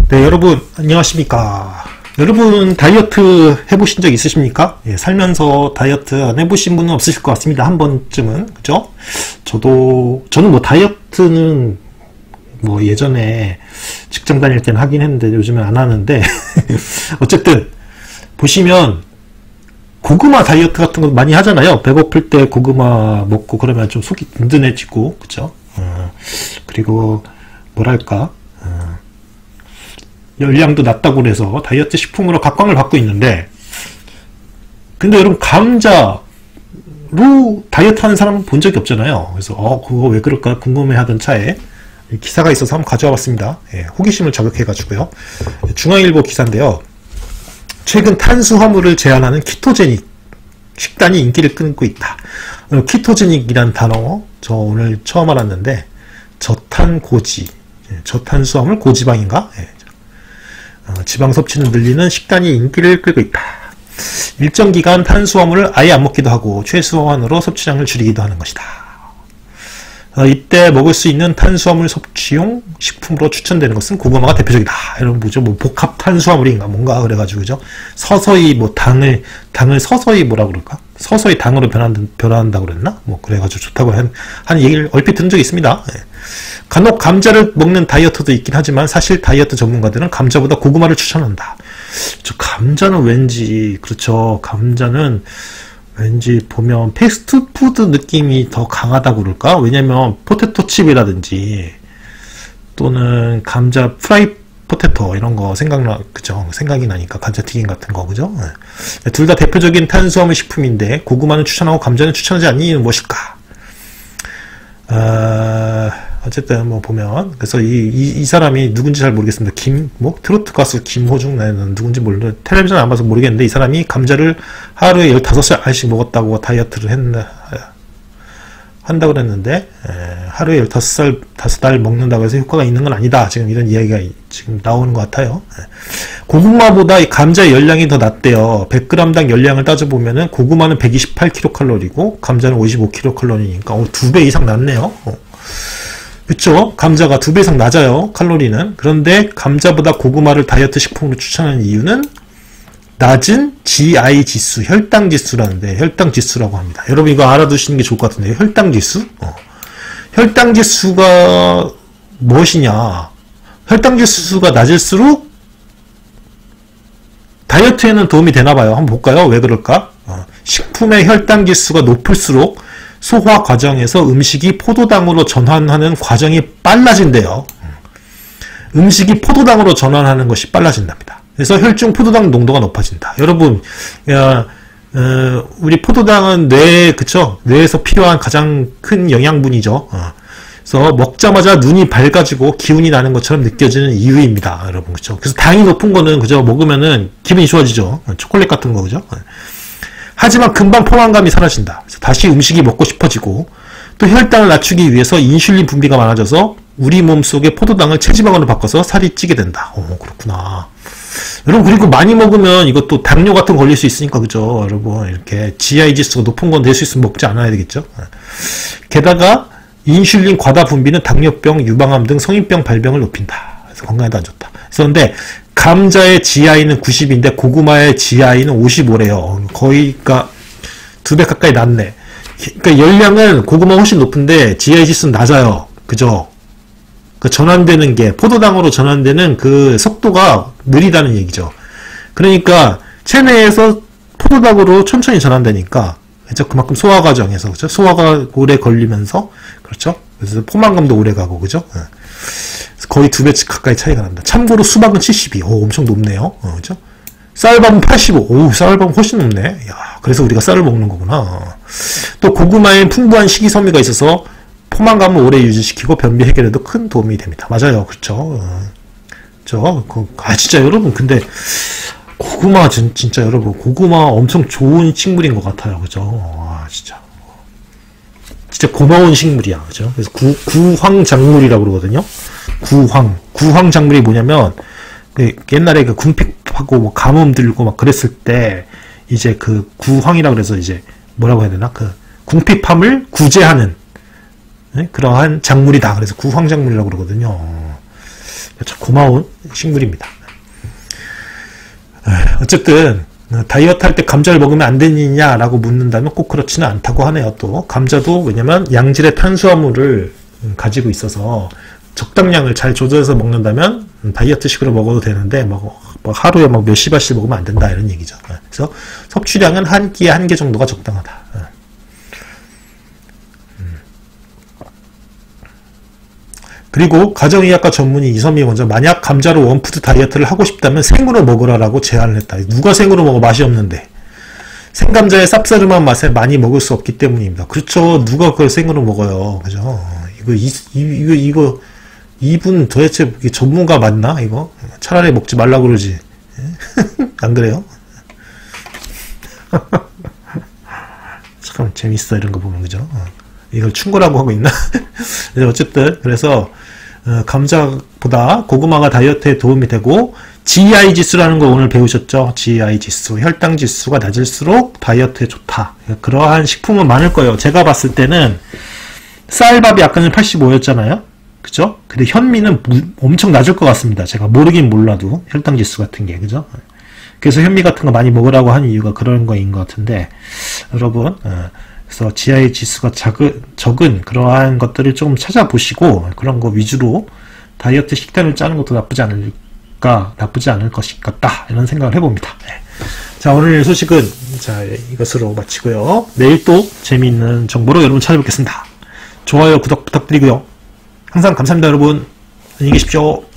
네, 여러분 안녕하십니까. 여러분 다이어트 해보신 적 있으십니까? 예, 살면서 다이어트 안 해보신 분은 없으실 것 같습니다. 한 번쯤은. 그죠? 저는 뭐 다이어트는 뭐 예전에 직장 다닐 때는 하긴 했는데 요즘은 안 하는데 어쨌든 보시면 고구마 다이어트 같은 거 많이 하잖아요. 배고플 때 고구마 먹고 그러면 좀 속이 든든해지고, 그죠? 그리고 뭐랄까, 열량도 낮다고 그래서 다이어트 식품으로 각광을 받고 있는데, 근데 여러분 감자로 다이어트 하는 사람은 본 적이 없잖아요. 그래서 그거 왜 그럴까 궁금해 하던 차에 기사가 있어서 한번 가져와 봤습니다. 예, 호기심을 자극해 가지고요. 중앙일보 기사인데요. 최근 탄수화물을 제한하는 키토제닉 식단이 인기를 끌고 있다. 키토제닉이란 단어 저 오늘 처음 알았는데, 저탄고지, 저탄수화물 고지방인가? 지방 섭취를 늘리는 식단이 인기를 끌고 있다. 일정 기간 탄수화물을 아예 안 먹기도 하고 최소한으로 섭취량을 줄이기도 하는 것이다. 이때 먹을 수 있는 탄수화물 섭취용 식품으로 추천되는 것은 고구마가 대표적이다. 이런 뭐죠? 뭐 복합 탄수화물인가 뭔가 그래가지고, 그죠? 서서히 뭐 당을 서서히 뭐라 그럴까? 서서히 당으로 변한다고 그랬나? 뭐 그래가지고 좋다고 한 얘기를 얼핏 들은 적이 있습니다. 예. 간혹 감자를 먹는 다이어트도 있긴 하지만 사실 다이어트 전문가들은 감자보다 고구마를 추천한다. 저 감자는 왠지, 그렇죠. 감자는 왠지 보면 패스트푸드 느낌이 더 강하다고 그럴까? 왜냐면 포테토 칩이라든지 또는 감자 프라이 포테토 이런 거 그죠? 생각이 나니까 감자튀김 같은 거, 그죠? 네. 둘 다 대표적인 탄수화물 식품인데 고구마는 추천하고 감자는 추천하지 않는 이유는 무엇일까? 어쨌든 뭐 보면, 그래서 이 사람이 누군지 잘 모르겠습니다. 트로트 가수 김호중, 나는 누군지 텔레비전 안 봐서 모르겠는데, 이 사람이 감자를 하루에 15알씩 먹었다고 다이어트를 한다고 그랬는데, 하루에 5알 먹는다고 해서 효과가 있는 건 아니다. 지금 이런 이야기가 지금 나오는 것 같아요. 고구마보다 이 감자의 열량이 더 낮대요. 100g당 열량을 따져보면은 고구마는 128kcal이고 감자는 55kcal니까 2배 이상 낮네요. 그쵸? 감자가 2배 이상 낮아요, 칼로리는. 그런데 감자보다 고구마를 다이어트 식품으로 추천하는 이유는 낮은 GI 지수, 혈당 지수라는데, 혈당 지수라고 합니다. 여러분 이거 알아두시는 게 좋을 것 같은데요. 혈당 지수? 혈당 지수가 무엇이냐? 혈당 지수가 낮을수록 다이어트에는 도움이 되나봐요. 한번 볼까요? 왜 그럴까? 식품의 혈당 지수가 높을수록 소화 과정에서 음식이 포도당으로 전환하는 과정이 빨라진대요. 음식이 포도당으로 전환하는 것이 빨라진답니다. 그래서 혈중 포도당 농도가 높아진다. 여러분, 우리 포도당은 그쵸? 뇌에서 필요한 가장 큰 영양분이죠. 그래서 먹자마자 눈이 밝아지고 기운이 나는 것처럼 느껴지는 이유입니다. 여러분, 그쵸? 그래서 당이 높은 거는, 그죠? 먹으면은 기분이 좋아지죠. 초콜릿 같은 거, 그죠? 하지만 금방 포만감이 사라진다. 그래서 다시 음식이 먹고 싶어지고, 또 혈당을 낮추기 위해서 인슐린 분비가 많아져서 우리 몸속의 포도당을 체지방으로 바꿔서 살이 찌게 된다. 그렇구나. 여러분, 그리고 많이 먹으면 이것도 당뇨 같은 거 걸릴 수 있으니까, 그죠? 여러분, 이렇게 GI 지수가 높은 건 될 수 있으면 먹지 않아야 되겠죠? 게다가 인슐린 과다 분비는 당뇨병, 유방암 등 성인병 발병을 높인다. 그래서 건강에도 안 좋다. 그런데 감자의 GI는 90인데 고구마의 GI는 55래요. 거의, 그러니까 2배 가까이 낮네. 그러니까 열량은 고구마 훨씬 높은데 GI 지수는 낮아요. 그죠? 그 전환되는 게, 포도당으로 전환되는 그 속도가 느리다는 얘기죠. 그러니까 체내에서 포도당으로 천천히 전환되니까, 그죠? 그만큼 소화 과정에서, 그죠? 소화가 오래 걸리면서, 그렇죠? 그래서 포만감도 오래 가고, 그죠? 거의 2배 가까이 차이가 납니다. 참고로 수박은 72. 엄청 높네요. 그죠? 쌀밥은 85. 쌀밥은 훨씬 높네. 야, 그래서 우리가 쌀을 먹는 거구나. 또 고구마엔 풍부한 식이섬유가 있어서 포만감을 오래 유지시키고 변비 해결에도 큰 도움이 됩니다. 맞아요. 그렇죠? 진짜 여러분, 근데 고구마 진짜 여러분, 고구마 엄청 좋은 식물인 것 같아요. 그죠? 진짜 고마운 식물이야. 그죠? 그래서 구황작물이라고 그러거든요. 구황작물이 뭐냐면, 옛날에 그 궁핍하고 뭐 가뭄 들고 막 그랬을 때, 이제 그 구황이라고 그래서 이제 뭐라고 해야 되나? 그 궁핍함을 구제하는, 그러한 작물이다. 그래서 구황작물이라고 그러거든요. 참 고마운 식물입니다. 어쨌든 다이어트 할 때 감자를 먹으면 안 되느냐라고 묻는다면 꼭 그렇지는 않다고 하네요. 또 감자도 왜냐면 양질의 탄수화물을 가지고 있어서 적당량을 잘 조절해서 먹는다면 다이어트식으로 먹어도 되는데 뭐 하루에 막 몇십 알씩 먹으면 안 된다 이런 얘기죠. 그래서 섭취량은 한 끼에 한 개 정도가 적당하다. 그리고 가정의학과 전문의 이선미 먼저 만약 감자로 원푸드 다이어트를 하고 싶다면 생으로 먹으라라고 제안을 했다. 누가 생으로 먹어? 맛이 없는데. 생감자의 쌉싸름한 맛에 많이 먹을 수 없기 때문입니다. 그렇죠. 누가 그걸 생으로 먹어요. 그죠? 이거 이분 도대체 전문가 맞나? 이거? 차라리 먹지 말라고 그러지. 안 그래요? 참 재밌어 이런 거 보면. 그죠? 이걸 충고라고 하고 있나? 어쨌든 그래서 감자보다 고구마가 다이어트에 도움이 되고 GI 지수라는 거 오늘 배우셨죠? GI 지수, 혈당 지수가 낮을수록 다이어트에 좋다. 그러한 식품은 많을 거예요. 제가 봤을 때는 쌀밥이 아까는 85였잖아요. 그죠? 근데 현미는 엄청 낮을 것 같습니다. 제가 모르긴 몰라도 혈당 지수 같은 게. 그죠? 그래서 현미 같은 거 많이 먹으라고 하는 이유가 그런 거인 것 같은데 여러분 그래서 GI 지수가 적은 그러한 것들을 조금 찾아보시고 그런 거 위주로 다이어트 식단을 짜는 것도 나쁘지 않을 것 같다 이런 생각을 해봅니다. 네. 자, 오늘 소식은 자 이것으로 마치고요. 내일 또 재미있는 정보로 여러분 찾아뵙겠습니다. 좋아요, 구독 부탁드리고요. 항상 감사합니다, 여러분. 안녕히 계십시오.